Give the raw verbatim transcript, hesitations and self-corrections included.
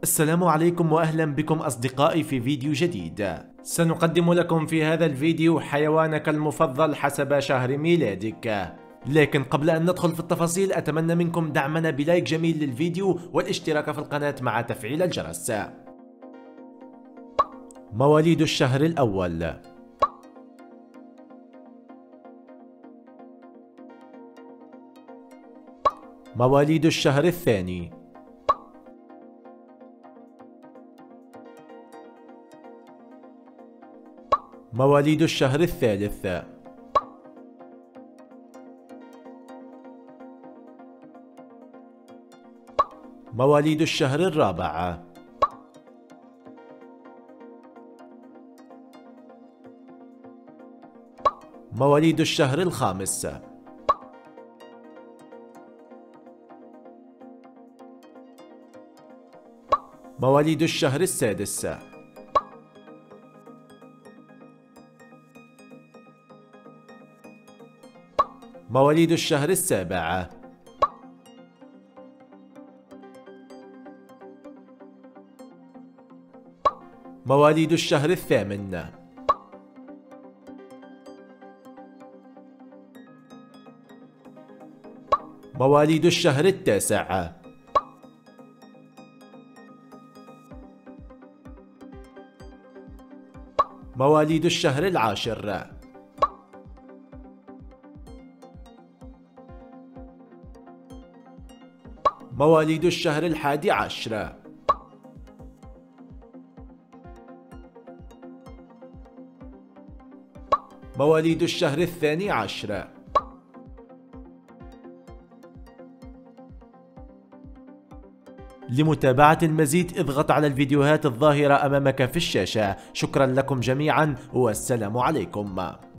السلام عليكم وأهلا بكم أصدقائي في فيديو جديد. سنقدم لكم في هذا الفيديو حيوانك المفضل حسب شهر ميلادك. لكن قبل أن ندخل في التفاصيل أتمنى منكم دعمنا بلايك جميل للفيديو والاشتراك في القناة مع تفعيل الجرس. مواليد الشهر الأول: مواليد الشهر الثاني: مواليد الشهر الثالث: مواليد الشهر الرابع: مواليد الشهر الخامس: مواليد الشهر السادس: مواليد الشهر السابع: مواليد الشهر الثامن: مواليد الشهر التاسع: مواليد الشهر العاشر: مواليد الشهر الحادي عشر: مواليد الشهر الثاني عشر. لمتابعة المزيد اضغط على الفيديوهات الظاهرة أمامك في الشاشة. شكرا لكم جميعا والسلام عليكم.